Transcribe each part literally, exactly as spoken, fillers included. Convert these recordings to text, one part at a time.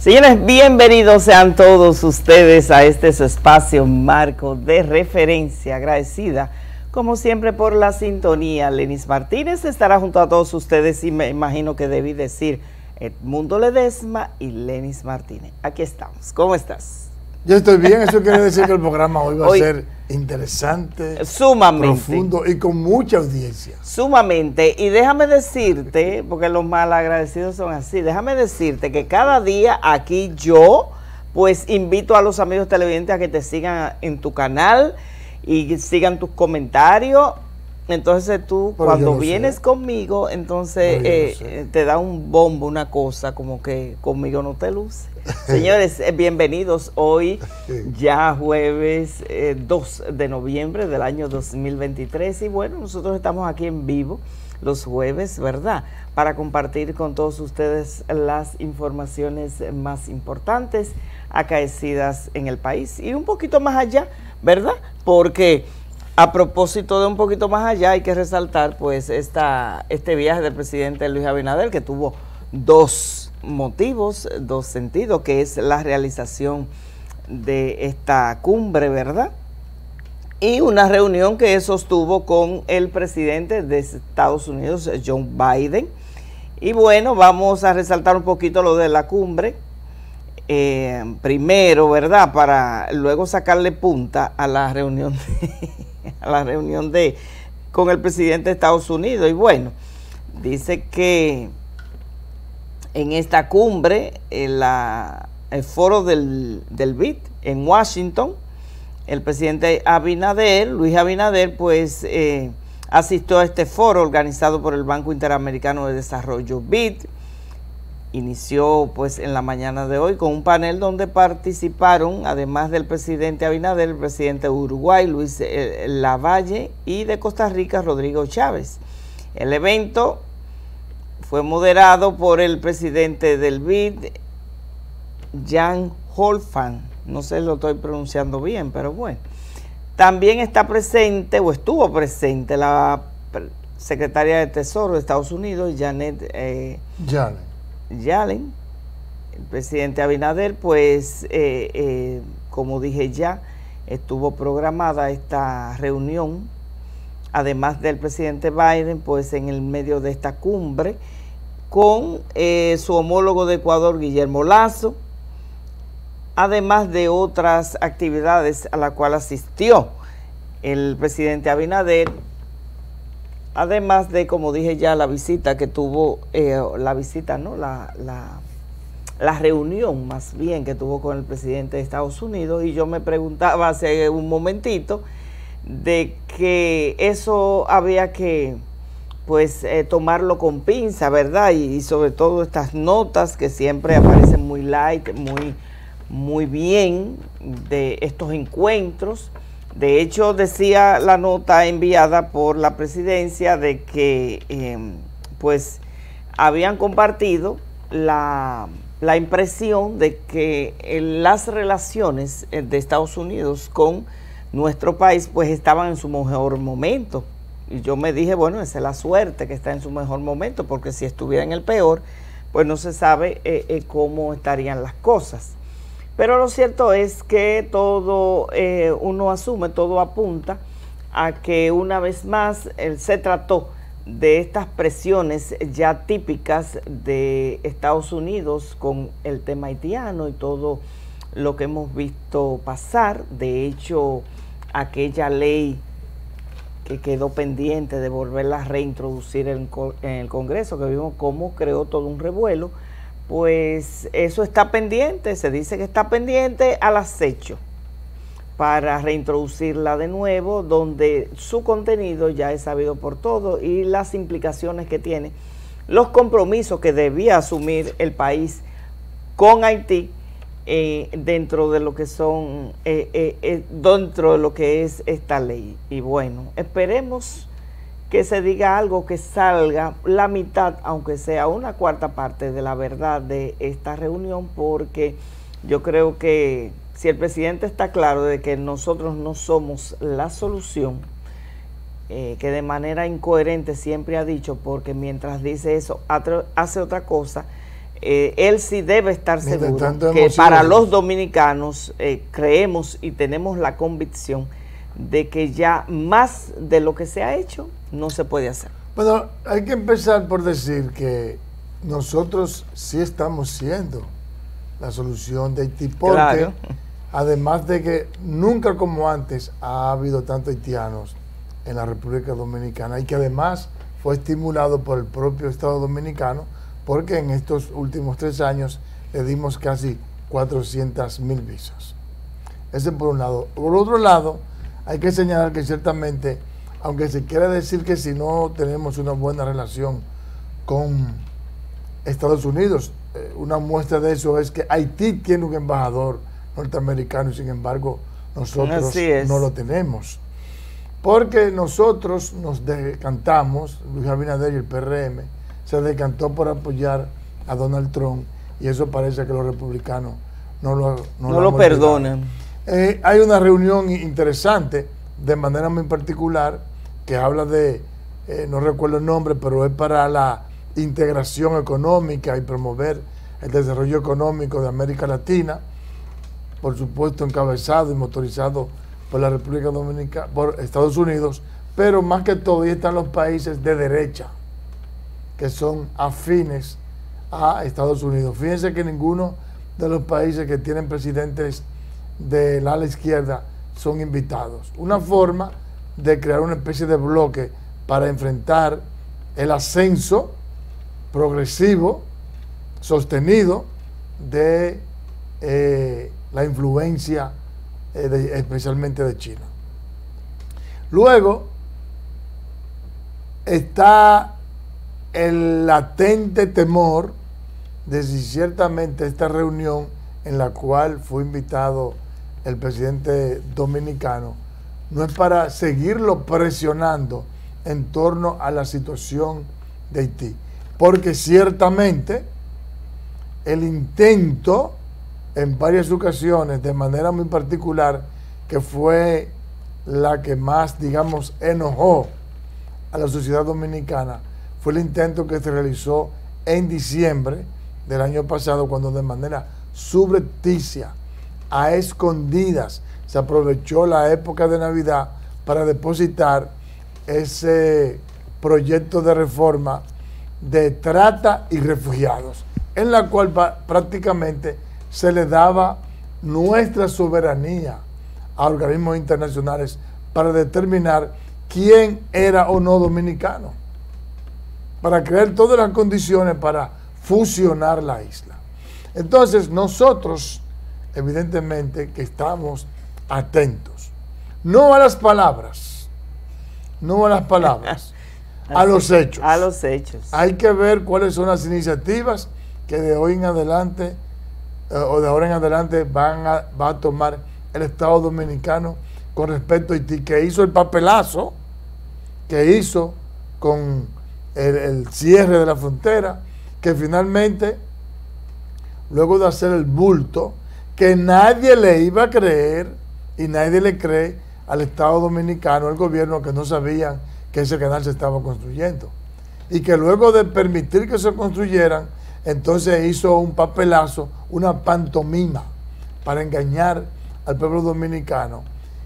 Señores, bienvenidos sean todos ustedes a este su espacio Marco de Referencia. Agradecida, como siempre, por la sintonía. Lenis Martínez estará junto a todos ustedes y me imagino que debí decir Edmundo Ledesma y Lenis Martínez. Aquí estamos. ¿Cómo estás? Yo estoy bien. Eso quiere decir que el programa hoy va hoy, a ser interesante, sumamente profundo y con mucha audiencia. Sumamente. Y déjame decirte, porque los malagradecidos son así, déjame decirte que cada día aquí yo, pues invito a los amigos televidentes a que te sigan en tu canal y sigan tus comentarios. Entonces tú, pero cuando vienes sé. conmigo, entonces eh, te da un bombo, una cosa, como que conmigo no te luce. Señores, eh, bienvenidos hoy, ya jueves eh, dos de noviembre del año dos mil veintitrés. Y bueno, nosotros estamos aquí en vivo los jueves, ¿verdad? Para compartir con todos ustedes las informaciones más importantes acaecidas en el país. Y un poquito más allá, ¿verdad? Porque a propósito de un poquito más allá, hay que resaltar pues esta, este viaje del presidente Luis Abinader, que tuvo dos motivos, dos sentidos, que es la realización de esta cumbre, ¿verdad? Y una reunión que sostuvo con el presidente de Estados Unidos, Joe Biden. Y bueno, vamos a resaltar un poquito lo de la cumbre. Eh, primero, ¿verdad? Para luego sacarle punta a la reunión de, a la reunión de con el presidente de Estados Unidos. Y bueno, dice que en esta cumbre, en la, el foro del, del B I D en Washington, el presidente Abinader, Luis Abinader, pues eh, asistió a este foro organizado por el Banco Interamericano de Desarrollo, B I D. Inició pues en la mañana de hoy con un panel donde participaron, además del presidente Abinader, el presidente de Uruguay, Luis eh, Lavalle, y de Costa Rica, Rodrigo Chávez. El evento fue moderado por el presidente del B I D, Jan Holfan. No sé si lo estoy pronunciando bien, pero bueno. También está presente, o estuvo presente, la secretaria de Tesoro de Estados Unidos, Janet eh, Janet. Yellen. El presidente Abinader, pues, eh, eh, como dije ya, estuvo programada esta reunión, además del presidente Biden, pues en el medio de esta cumbre, con eh, su homólogo de Ecuador, Guillermo Lasso, además de otras actividades a la cual asistió el presidente Abinader, además de, como dije ya, la visita que tuvo, eh, la visita, ¿no? La, la, la reunión, más bien, que tuvo con el presidente de Estados Unidos. Y yo me preguntaba hace un momentito de que eso había que, pues, eh, tomarlo con pinza, ¿verdad? Y, y sobre todo estas notas que siempre aparecen muy light, muy, muy bien, de estos encuentros. De hecho, decía la nota enviada por la presidencia de que eh, pues habían compartido la, la impresión de que eh, las relaciones de Estados Unidos con nuestro país pues estaban en su mejor momento. Y yo me dije, bueno, esa es la suerte, que está en su mejor momento, porque si estuviera en el peor, pues no se sabe eh, eh, cómo estarían las cosas. Pero lo cierto es que todo, eh, uno asume, todo apunta a que una vez más eh, se trató de estas presiones ya típicas de Estados Unidos con el tema haitiano y todo lo que hemos visto pasar. De hecho, aquella ley que quedó pendiente de volverla a reintroducir en, en el Congreso, que vimos cómo creó todo un revuelo, pues eso está pendiente, se dice que está pendiente al acecho para reintroducirla de nuevo, donde su contenido ya es sabido por todos y las implicaciones que tiene, los compromisos que debía asumir el país con Haití eh, dentro de lo que son, eh, eh, eh, dentro de lo que es esta ley. Y bueno, esperemos que se diga algo, que salga la mitad, aunque sea una cuarta parte de la verdad de esta reunión, porque yo creo que si el presidente está claro de que nosotros no somos la solución, eh, que de manera incoherente siempre ha dicho, porque mientras dice eso hace otra cosa, eh, él sí debe estar Mientras seguro tanto, que emociones. para los dominicanos eh, creemos y tenemos la convicción de que ya más de lo que se ha hecho no se puede hacer. Bueno, hay que empezar por decir que nosotros sí estamos siendo la solución de Haití, porque Claro. además de que nunca como antes ha habido tantos haitianos en la República Dominicana, y que además fue estimulado por el propio Estado Dominicano, porque en estos últimos tres años le dimos casi cuatrocientas mil visas. Ese por un lado. Por otro lado, hay que señalar que ciertamente, aunque se quiera decir que si no tenemos una buena relación con Estados Unidos, eh, una muestra de eso es que Haití tiene un embajador norteamericano y sin embargo nosotros no lo tenemos. Porque nosotros nos decantamos, Luis Abinader y el P R M, se decantó por apoyar a Donald Trump y eso parece que los republicanos no lo, no no lo perdonan. Eh, hay una reunión interesante, de manera muy particular, que habla de, eh, no recuerdo el nombre, pero es para la integración económica y promover el desarrollo económico de América Latina, por supuesto encabezado y motorizado por la República Dominicana, por Estados Unidos, pero más que todo ahí están los países de derecha, que son afines a Estados Unidos. Fíjense que ninguno de los países que tienen presidentes del ala izquierda son invitados. Una forma de crear una especie de bloque para enfrentar el ascenso progresivo, sostenido de eh, la influencia eh, de, especialmente de China. Luego está el latente temor de si ciertamente esta reunión en la cual fue invitado el presidente dominicano no es para seguirlo presionando en torno a la situación de Haití, porque ciertamente el intento en varias ocasiones, de manera muy particular, que fue la que más, digamos, enojó a la sociedad dominicana, fue el intento que se realizó en diciembre del año pasado, cuando de manera subrepticia, a escondidas, se aprovechó la época de Navidad para depositar ese proyecto de reforma de trata y refugiados, en la cual prácticamente se le daba nuestra soberanía a organismos internacionales para determinar quién era o no dominicano, para crear todas las condiciones para fusionar la isla. Entonces nosotros, evidentemente, que estamos atentos, no a las palabras, no a las palabras, a los hechos. A los hechos. Hay que ver cuáles son las iniciativas que de hoy en adelante, eh, o de ahora en adelante, van a, va a tomar el Estado Dominicano con respecto a Haití, que hizo el papelazo, que hizo con el, el cierre de la frontera, que finalmente, luego de hacer el bulto, que nadie le iba a creer y nadie le cree al Estado Dominicano, al gobierno, que no sabían que ese canal se estaba construyendo. Y que luego de permitir que se construyeran, entonces hizo un papelazo, una pantomima para engañar al pueblo dominicano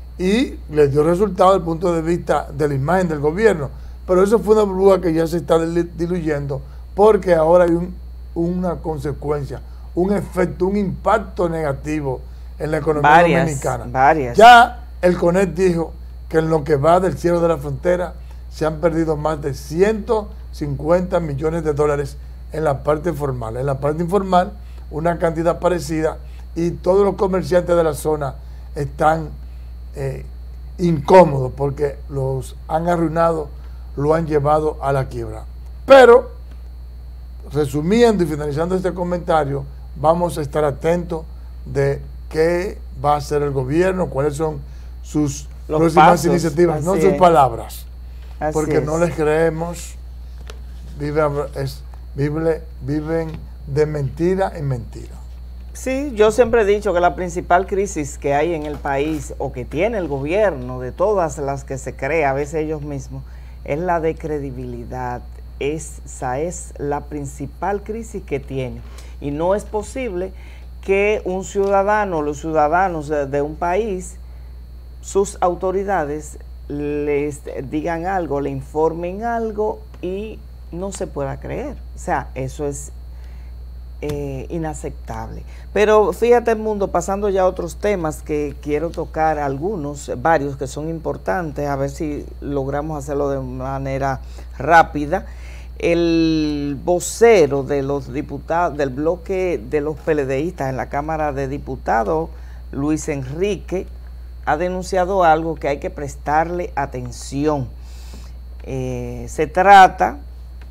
y le dio resultado desde el punto de vista de la imagen del gobierno. Pero eso fue una burbuja que ya se está diluyendo, porque ahora hay un, una consecuencia, un efecto, un impacto negativo en la economía varias, dominicana. Varias. Ya el CONET dijo que en lo que va del cierre de la frontera se han perdido más de ciento cincuenta millones de dólares en la parte formal. En la parte informal, una cantidad parecida, y todos los comerciantes de la zona están eh, incómodos porque los han arruinado, lo han llevado a la quiebra. Pero, resumiendo y finalizando este comentario, vamos a estar atentos de qué va a hacer el gobierno, cuáles son sus los próximas pasos, iniciativas, no sus es. palabras, Así porque es. no les creemos, vive, es, vive, viven de mentira en mentira. Sí, yo siempre he dicho que la principal crisis que hay en el país, o que tiene el gobierno, de todas las que se crea, a veces ellos mismos, es la de credibilidad esa es la principal crisis que tiene. Y no es posible que un ciudadano, los ciudadanos de, de un país, sus autoridades les digan algo, le informen algo y no se pueda creer. O sea, eso es eh, inaceptable. Pero fíjate, el mundo, pasando ya a otros temas que quiero tocar, algunos, varios que son importantes, a ver si logramos hacerlo de manera rápida. El vocero de los diputados, del bloque de los PLDistas en la Cámara de Diputados, Luis Enrique, ha denunciado algo que hay que prestarle atención. Eh, se trata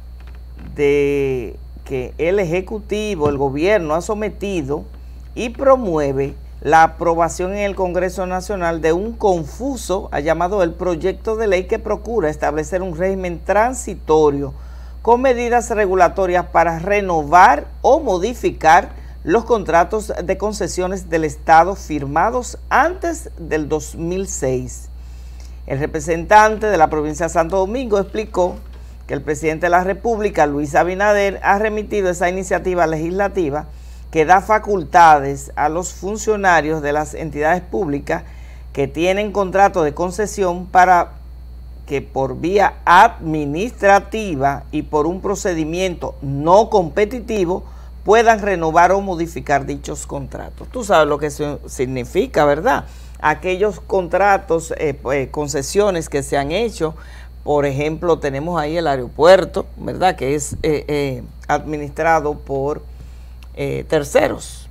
de que el Ejecutivo, el gobierno, ha sometido y promueve la aprobación en el Congreso Nacional de un confuso, ha llamado el proyecto de ley que procura establecer un régimen transitorio con medidas regulatorias para renovar o modificar los contratos de concesiones del Estado firmados antes del dos mil seis. El representante de la provincia de Santo Domingo explicó que el presidente de la República, Luis Abinader, ha remitido esa iniciativa legislativa que da facultades a los funcionarios de las entidades públicas que tienen contrato de concesión para que por vía administrativa y por un procedimiento no competitivo puedan renovar o modificar dichos contratos. Tú sabes lo que eso significa, ¿verdad? Aquellos contratos, eh, eh, concesiones que se han hecho, por ejemplo, tenemos ahí el aeropuerto, ¿verdad? Que es eh, eh, administrado por eh, terceros.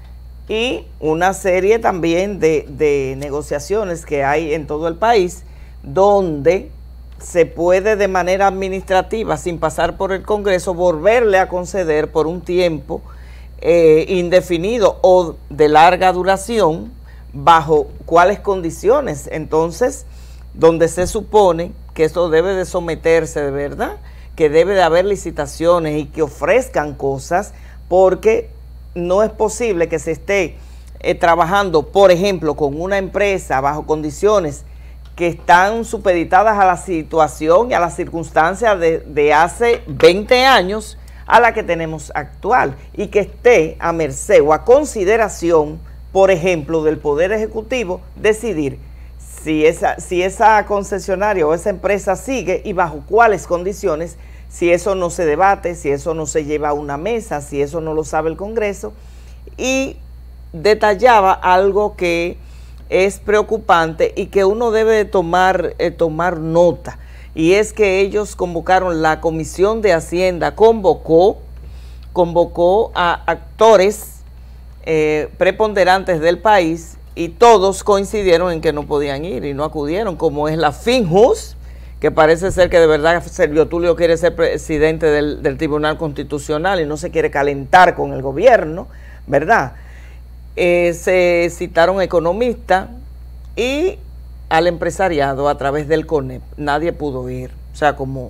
Y una serie también de, de negociaciones que hay en todo el país, donde se puede de manera administrativa, sin pasar por el Congreso, volverle a conceder por un tiempo eh, indefinido o de larga duración, bajo cuáles condiciones. Entonces, donde se supone que esto debe de someterse de verdad, que debe de haber licitaciones y que ofrezcan cosas, porque no es posible que se esté eh, trabajando, por ejemplo, con una empresa bajo condiciones que están supeditadas a la situación y a las circunstancias de, de hace veinte años a la que tenemos actual, y que esté a merced o a consideración, por ejemplo, del Poder Ejecutivo, decidir si esa, si esa concesionaria o esa empresa sigue y bajo cuáles condiciones, si eso no se debate, si eso no se lleva a una mesa, si eso no lo sabe el Congreso. Y detallaba algo que es preocupante y que uno debe tomar, eh, tomar nota, y es que ellos convocaron, la Comisión de Hacienda convocó, convocó a actores eh, preponderantes del país, y todos coincidieron en que no podían ir y no acudieron, como es la Finjus, que parece ser que de verdad Servio Tulio quiere ser presidente del, del Tribunal Constitucional y no se quiere calentar con el gobierno, ¿verdad? Eh, se citaron economistas y al empresariado a través del CONEP. Nadie pudo ir. O sea, como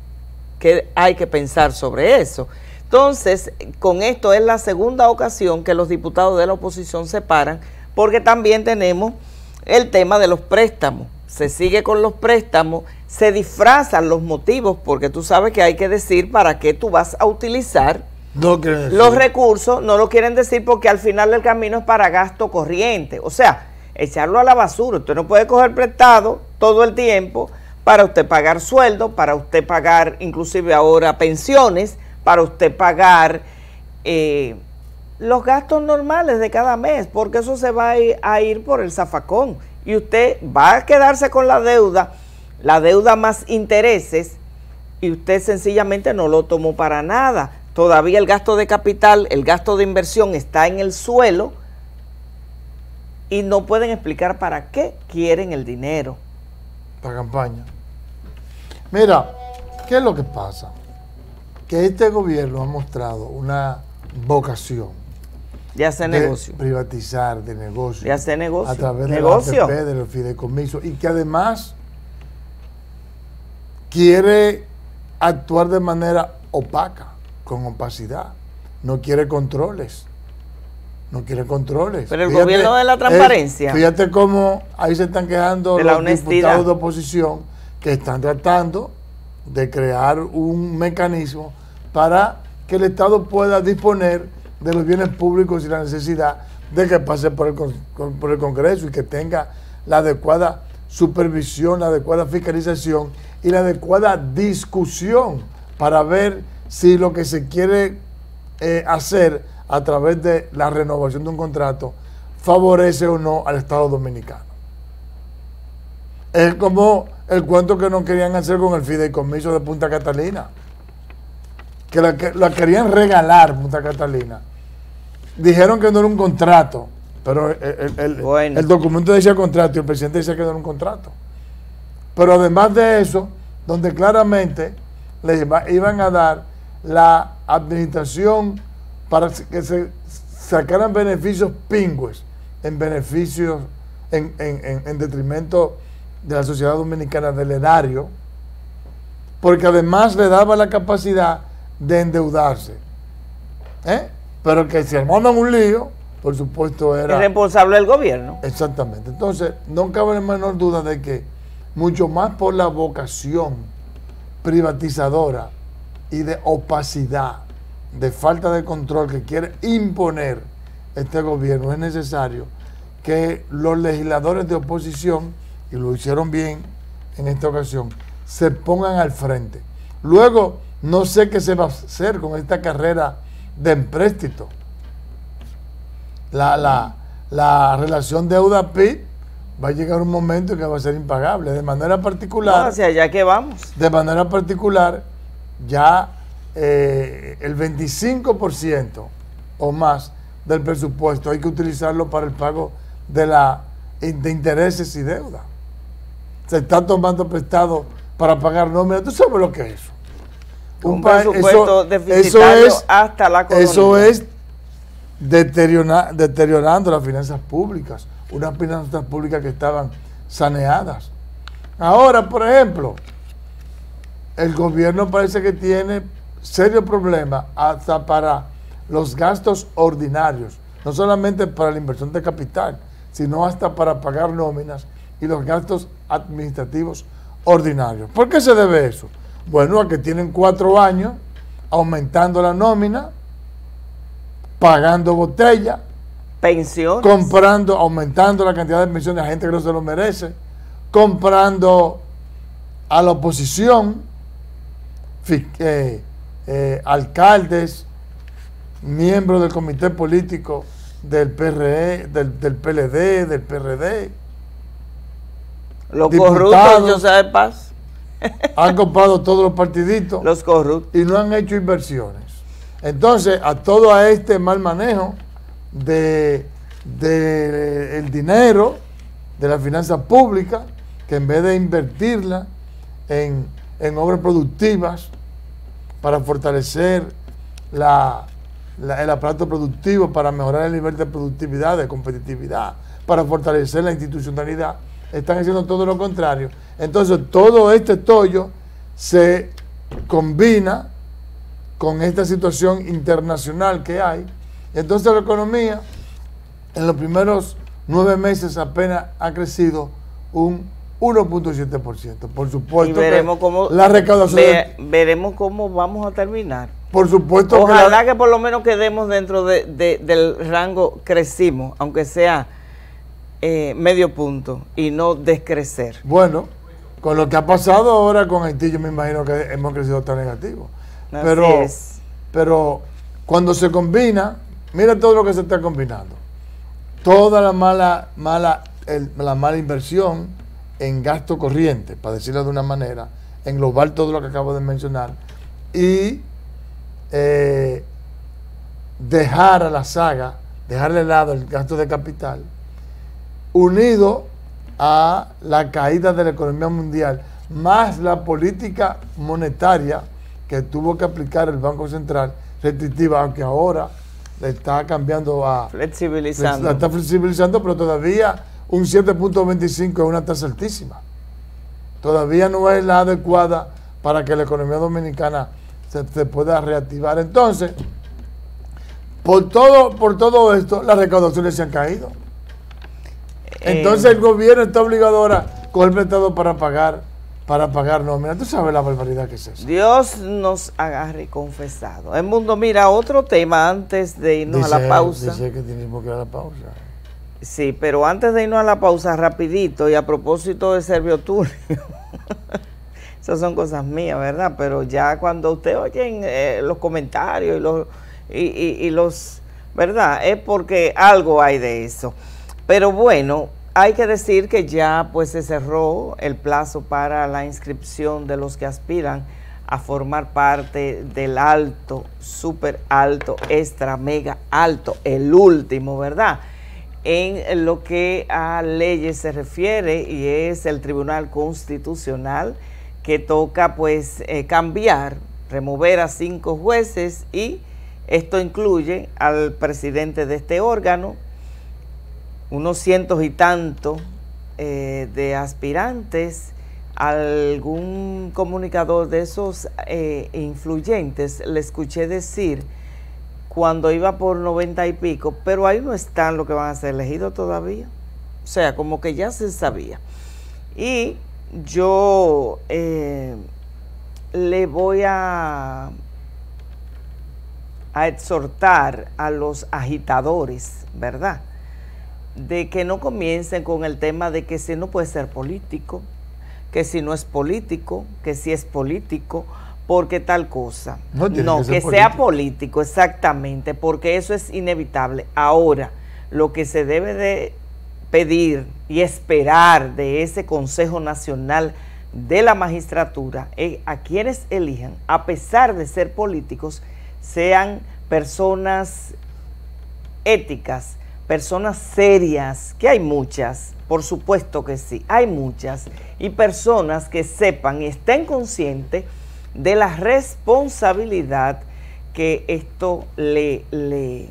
que hay que pensar sobre eso. Entonces, con esto es la segunda ocasión que los diputados de la oposición se paran, porque también tenemos el tema de los préstamos. Se sigue con los préstamos, se disfrazan los motivos, porque tú sabes que hay que decir para qué tú vas a utilizar no los recursos. No lo quieren decir porque al final del camino es para gasto corriente. O sea, echarlo a la basura. Usted no puede coger prestado todo el tiempo para usted pagar sueldo, para usted pagar inclusive ahora pensiones, para usted pagar eh, los gastos normales de cada mes, porque eso se va a ir, a ir por el zafacón. Y usted va a quedarse con la deuda, la deuda más intereses, y usted sencillamente no lo tomó para nada. Todavía el gasto de capital, el gasto de inversión está en el suelo y no pueden explicar para qué quieren el dinero. La campaña. Mira, ¿qué es lo que pasa? Que este gobierno ha mostrado una vocación de hacer de negocio. privatizar, de negocio. De hacer negocio. A través de negocio. la A P P, de los fideicomisos, y que además quiere actuar de manera opaca, con opacidad. No quiere controles. No quiere controles. Pero el fíjate, gobierno de la transparencia. Eh, fíjate cómo ahí se están quejando de los la honestidad. Diputados de oposición que están tratando de crear un mecanismo para que el Estado pueda disponer de los bienes públicos y la necesidad de que pase por el, por el Congreso y que tenga la adecuada supervisión, la adecuada fiscalización y la adecuada discusión para ver si lo que se quiere eh, hacer a través de la renovación de un contrato favorece o no al Estado Dominicano. Es como el cuento que no querían hacer con el fideicomiso de Punta Catalina, que la, que la querían regalar Punta Catalina. Dijeron que no era un contrato, pero el, el, el, bueno. el documento decía contrato y el presidente decía que no era un contrato. Pero además de eso, donde claramente les iban a dar la administración para que se sacaran beneficios pingües en beneficios, en, en, en, en detrimento de la sociedad dominicana, del erario, porque además le daba la capacidad de endeudarse. ¿Eh? Pero que si armaban un lío, por supuesto era... Es responsable del gobierno. Exactamente. Entonces, no cabe la menor duda de que, mucho más por la vocación privatizadora y de opacidad, de falta de control que quiere imponer este gobierno, es necesario que los legisladores de oposición, y lo hicieron bien en esta ocasión, se pongan al frente. Luego, no sé qué se va a hacer con esta carrera de empréstito. La, la, la relación deuda-P I B va a llegar un momento en que va a ser impagable. De manera particular... No, hacia allá que vamos. De manera particular, ya eh, el veinticinco por ciento o más del presupuesto hay que utilizarlo para el pago de, la, de intereses y deuda. Se está tomando prestado para pagar nóminas. ¿Tú sabes lo que es eso? Un, un presupuesto deficitario eso es, hasta la economía. Eso es deteriora, deteriorando las finanzas públicas, unas finanzas públicas que estaban saneadas. Ahora, por ejemplo, el gobierno parece que tiene serios problemas hasta para los gastos ordinarios, no solamente para la inversión de capital, sino hasta para pagar nóminas y los gastos administrativos ordinarios. ¿Por qué se debe eso? Bueno, a que tienen cuatro años aumentando la nómina, pagando botella, pensiones, comprando, aumentando la cantidad de pensiones a gente que no se lo merece, comprando a la oposición, eh, eh, alcaldes, miembros del comité político del P R E, del, del P L D, del P R D. Los corruptos, yo sé de paz. Han comprado todos los partiditos. Los corruptos. Y no han hecho inversiones. Entonces, a todo a este mal manejo de, de el dinero, de la finanza pública, que en vez de invertirla en, en obras productivas para fortalecer la, la, el aparato productivo, para mejorar el nivel de productividad, de competitividad, para fortalecer la institucionalidad, están haciendo todo lo contrario. Entonces, todo este tollo se combina con esta situación internacional que hay. Entonces, la economía en los primeros nueve meses apenas ha crecido un uno punto siete por ciento. Por supuesto, y veremos que cómo, la recaudación... Ve, veremos cómo vamos a terminar. Por supuesto. Ojalá que, la, que por lo menos quedemos dentro de, de, del rango crecimos, aunque sea eh, medio punto, y no descrecer. Bueno, con lo que ha pasado ahora con Haití, yo me imagino que hemos crecido tan negativo. Así pero, es. pero cuando se combina, mira todo lo que se está combinando. Toda la mala, mala, el, la mala inversión en gasto corriente, para decirlo de una manera, englobar todo lo que acabo de mencionar, y eh, dejar a la saga, dejarle de lado el gasto de capital, unido a la caída de la economía mundial, más la política monetaria que tuvo que aplicar el Banco Central, restrictiva, aunque ahora le está cambiando a... Flexibilizando. La está flexibilizando, pero todavía un siete punto veinticinco es una tasa altísima. Todavía no es la adecuada para que la economía dominicana se, se pueda reactivar. Entonces, por todo, por todo esto, las recaudaciones se han caído. Entonces, eh, el gobierno está obligado ahora a coger prestado para pagar para pagar nómina. Tú sabes la barbaridad que es eso. Dios nos agarre confesado. El mundo, mira, otro tema antes de irnos dice, a la pausa. Dice que tenemos que ir a la pausa. Sí, pero antes de irnos a la pausa, rapidito, y a propósito de Servio Tulio, esas son cosas mías, ¿verdad? Pero ya cuando usted oye eh, los comentarios y los, y, y, y los, ¿verdad? Es porque algo hay de eso. Pero bueno, hay que decir que ya pues se cerró el plazo para la inscripción de los que aspiran a formar parte del alto, súper alto, extra, mega alto, el último, ¿verdad? En lo que a leyes se refiere, y es el Tribunal Constitucional, que toca pues eh, cambiar, remover a cinco jueces, y esto incluye al presidente de este órgano, unos cientos y tantos eh, de aspirantes, algún comunicador de esos eh, influyentes, le escuché decir cuando iba por noventa y pico, pero ahí no están los que van a ser elegidos todavía. O sea, como que ya se sabía. Y yo eh, le voy a, a exhortar a los agitadores, ¿verdad?, de que no comiencen con el tema de que si no puede ser político, que si no es político, que si es político, porque tal cosa. No, no que, que sea político, exactamente, porque eso es inevitable. Ahora, lo que se debe de pedir y esperar de ese Consejo Nacional de la Magistratura es a quienes elijan, a pesar de ser políticos, sean personas éticas, personas serias, que hay muchas, por supuesto que sí, hay muchas, y personas que sepan y estén conscientes de la responsabilidad que esto le, le,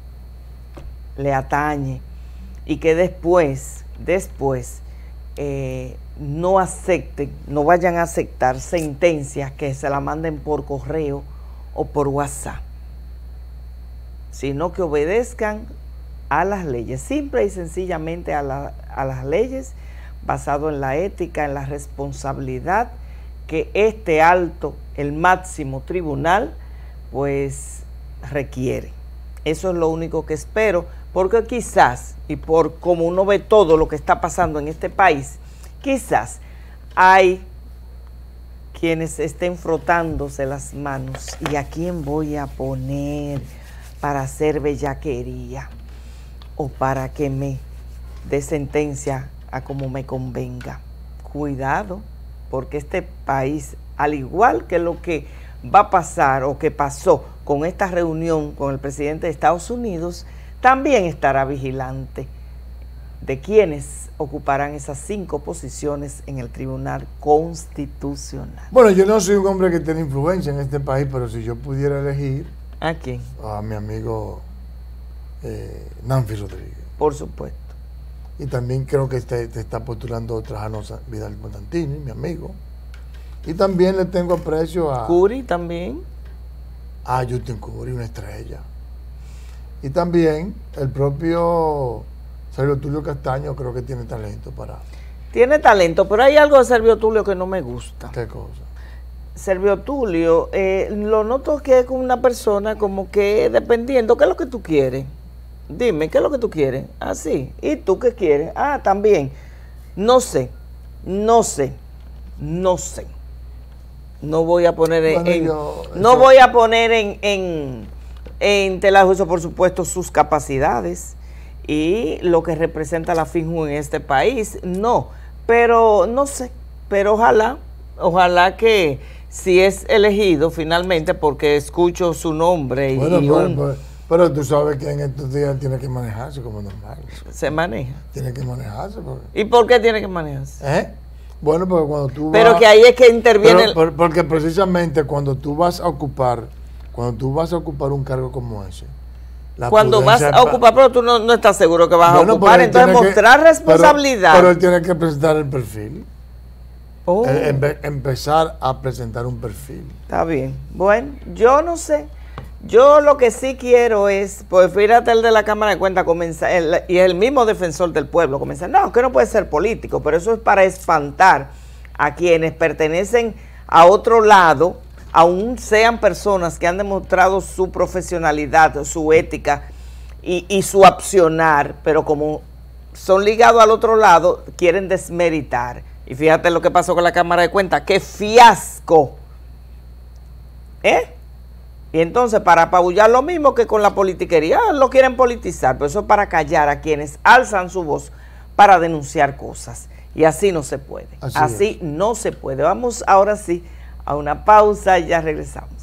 le atañe, y que después, después eh, no acepten, no vayan a aceptar sentencias que se la manden por correo o por WhatsApp, sino que obedezcan a las leyes, simple y sencillamente a, la, a las leyes, basado en la ética, en la responsabilidad que este alto, el máximo tribunal, pues requiere. Eso es lo único que espero, porque quizás, y por como uno ve todo lo que está pasando en este país, quizás hay quienes estén frotándose las manos. ¿Y a quién voy a poner para hacer bellaquería? O para que me dé sentencia a como me convenga. Cuidado, porque este país, al igual que lo que va a pasar o que pasó con esta reunión con el presidente de Estados Unidos, también estará vigilante de quienes ocuparán esas cinco posiciones en el Tribunal Constitucional. Bueno, yo no soy un hombre que tiene influencia en este país, pero si yo pudiera elegir... ¿A quién? A mi amigo eh, Nanfi Rodríguez. Por supuesto. Y también creo que te, te está postulando Trajano Vidal Montantini, mi amigo. Y también le tengo aprecio a... Curi también. A Justin Curi, una estrella. Y también el propio Servio Tulio Castaño creo que tiene talento para... Tiene talento, pero hay algo de Servio Tulio que no me gusta. ¿Qué cosa? Servio Tulio, eh, lo noto que es como una persona como que dependiendo, ¿qué es lo que tú quieres? Dime, ¿qué es lo que tú quieres? Ah, sí. ¿Y tú qué quieres? Ah, también. No sé, no sé, no sé. No voy a poner en, bueno, yo, en no eso... voy a poner en, en, en tela de juicio, por supuesto, sus capacidades y lo que representa la FINJUN en este país. No, pero no sé, pero ojalá, ojalá que si es elegido finalmente, porque escucho su nombre y, bueno, y pues, un... pues, pero tú sabes que en estos días tiene que manejarse como normal. ¿Se maneja? Tiene que manejarse. Porque... ¿Y por qué tiene que manejarse? ¿Eh? Bueno, porque cuando tú Pero vas... que ahí es que interviene... Pero, el... Porque precisamente cuando tú vas a ocupar, cuando tú vas a ocupar un cargo como ese... Cuando vas a ocupar, pero tú no, no estás seguro que vas bueno, a ocupar, entonces mostrar que, responsabilidad. Pero, pero él tiene que presentar el perfil. Oh. El, en, empezar a presentar un perfil. Está bien. Bueno, yo no sé. Yo lo que sí quiero es, pues fíjate, el de la Cámara de Cuentas comenzar, y el mismo defensor del pueblo comenzar, no, que no puede ser político, pero eso es para espantar a quienes pertenecen a otro lado, aún sean personas que han demostrado su profesionalidad, su ética y, y su accionar, pero como son ligados al otro lado, quieren desmeritar. Y fíjate lo que pasó con la Cámara de Cuentas, ¡qué fiasco! ¿Eh? Y entonces, para apabullar lo mismo que con la politiquería, lo quieren politizar, pero eso es para callar a quienes alzan su voz para denunciar cosas. Y así no se puede. Así, así no se puede. Vamos ahora sí a una pausa y ya regresamos.